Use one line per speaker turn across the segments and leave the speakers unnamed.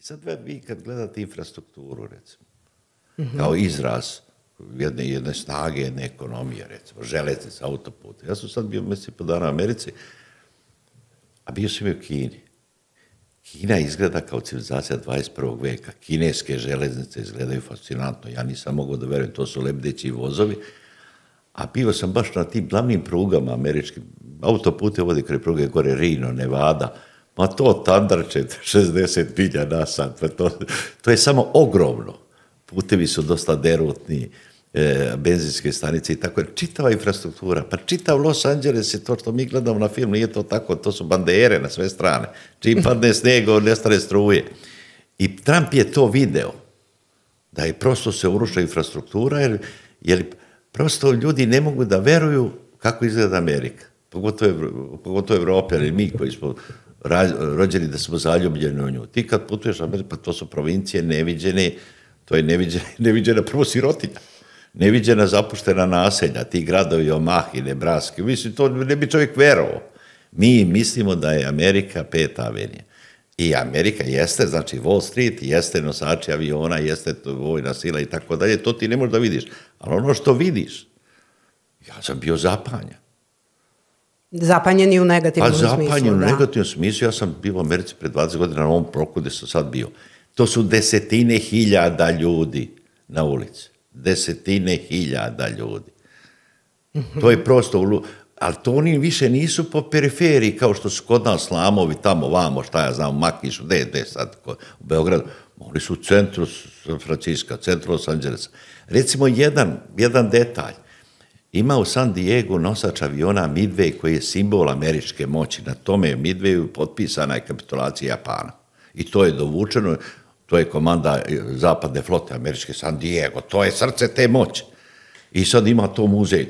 sad vi kad gledate infrastrukturu, recimo, kao izraz jedne snage, jedne ekonomije, recimo, železnice, autopute. Ja sam sad bio mjesec i po dana u Americi, a bio sam i u Kini. Kina izgleda kao civilizacija 21. veka. Kineske železnice izgledaju fascinantno. Ja nisam mogao da verujem, to su lebdeći vozovi. A bio sam baš na tim glavnim prugama američkim. Autopute vodi kraj pruge gore Reno, Nevada. Ma to tandarče 60 milja na sat. To je samo ogromno. Putevi su dosta derutni, benzinske stanice i tako. Čitava infrastruktura, pa čitav Los Angeles je to što mi gledamo na film, nije to tako, to su bandere na sve strane. Čim padne sneg, nestane struje. I Trump je to video, da je prosto se uruša infrastruktura, jer prosto ljudi ne mogu da veruju kako izgleda Amerika. Pogotovo Evropljani, mi koji smo rođeni da smo zaljubljeni u nju. Ti kad putuješ u Ameriku, pa to su provincije neviđene, to je neviđena prvo sirotinja. Neviđena zapuštena naselja, ti gradovi Omahi, Nebraska, mislim, to ne bi čovjek verovao. Mi mislimo da je Amerika 5. avenija. I Amerika jeste, znači Wall Street, jeste nosači aviona, jeste vojna sila i tako dalje, to ti ne možeš da vidiš. Ali ono što vidiš, ja sam bio zapanjen.
Zapanjen i u negativnom smislu, da.
Zapanjen u negativnom smislu, ja sam bio u Americi pred 20 godina na ovom proku gde sam sad bio. To su desetine hiljada ljudi na ulici. Desetine hiljada ljudi. To je prosto, ali to oni više nisu po periferiji kao što su kod nas slamovi tamo, vamo, šta ja znam, u Makišu, gde sad, u Beogradu. Oni su u centru San Francisco, centru Los Angelesa. Recimo jedan detalj. Ima u San Diego nosač aviona Midway koji je simbol američke moći. Na tome Midwayu potpisana je kapitulacija Japana. I to je dovučeno. To je komanda zapadne flote američke, San Diego, to je srce te moći. I sad ima to muzej,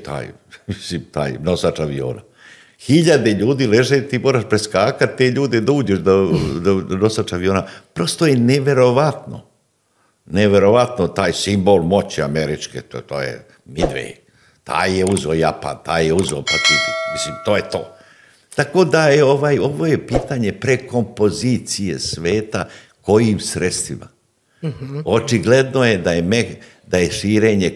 taj nosač aviona. Hiljade ljudi leže, ti moraš preskakati te ljude da uđeš do nosača aviona. Prosto je neverovatno. Neverovatno taj simbol moći američke, to je Midway. Taj je uzeo Japan, taj je uzeo Pacifik. Mislim, to je to. Tako da je ovo je pitanje prekompozicije sveta. Kojim sredstvima? Očigledno je da je širenje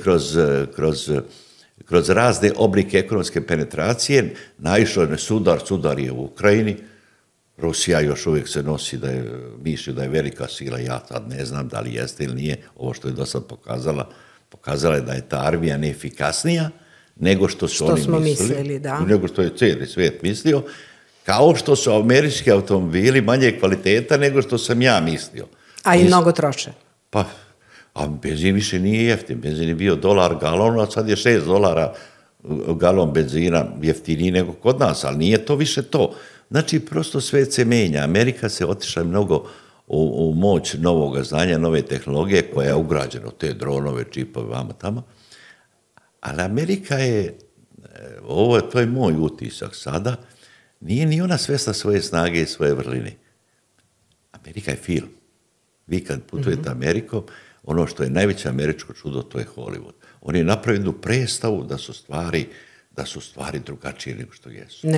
kroz razne oblike ekonomske penetracije naišlo na sudar je u Ukrajini. Rusija još uvijek se nosi misli da je velika sila, ja sad ne znam da li jeste ili nije, ovo što je do sad pokazala je da je ta armija neefikasnija nego što su oni mislili, nego što je cijeli svijet mislio. Kao što su američki automobili manje kvaliteta nego što sam ja mislio.
A i mnogo troše.
Pa, a benzin više nije jeftin. Benzin je bio $1 galon, a sad je $6 galon benzina jeftiniji nego kod nas, ali nije to više to. Znači, prosto svet se menja. Amerika se otišla mnogo u moć novog znanja, nove tehnologije koja je ugrađena u te dronove, čipove, vamo tamo. Ali Amerika je, to je moj utisak sada, nije ni ona svesna svoje snage i svoje vrline. Amerika je film. Vi kad putujete Amerikom, ono što je najveće američko čudo, to je Hollywood. Oni napravili jednu predstavu da su stvari drugačije nego što jesu.